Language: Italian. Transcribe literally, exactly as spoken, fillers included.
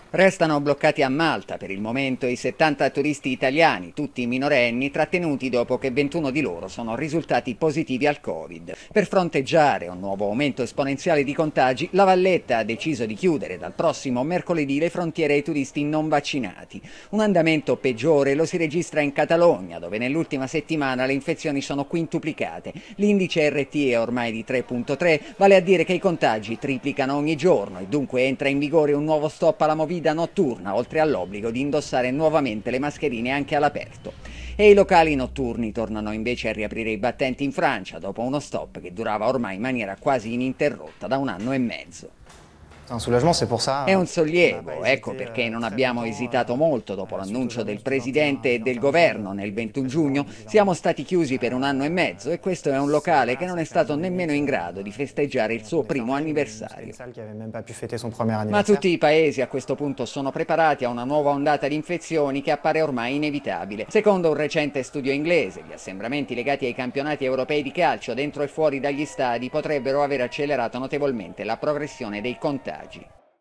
Restano bloccati a Malta per il momento i settanta turisti italiani, tutti minorenni, trattenuti dopo che ventuno di loro sono risultati positivi al Covid. Per fronteggiare un nuovo aumento esponenziale di contagi, La Valletta ha deciso di chiudere dal prossimo mercoledì le frontiere ai turisti non vaccinati. Un andamento peggiore lo si registra in Catalogna, dove nell'ultima settimana le infezioni sono quintuplicate. L'indice R T è ormai di tre virgola tre, vale a dire che i contagi triplicano ogni giorno e dunque entra in vigore un nuovo stop alla movida notturna, oltre all'obbligo di indossare nuovamente le mascherine anche all'aperto. E i locali notturni tornano invece a riaprire i battenti in Francia dopo uno stop che durava ormai in maniera quasi ininterrotta da un anno e mezzo. È un sollievo, ecco perché non abbiamo esitato molto dopo l'annuncio del Presidente e del Governo nel ventuno giugno. Siamo stati chiusi per un anno e mezzo e questo è un locale che non è stato nemmeno in grado di festeggiare il suo primo anniversario. Ma tutti i paesi a questo punto sono preparati a una nuova ondata di infezioni che appare ormai inevitabile. Secondo un recente studio inglese, gli assembramenti legati ai campionati europei di calcio dentro e fuori dagli stadi potrebbero aver accelerato notevolmente la progressione dei contagi.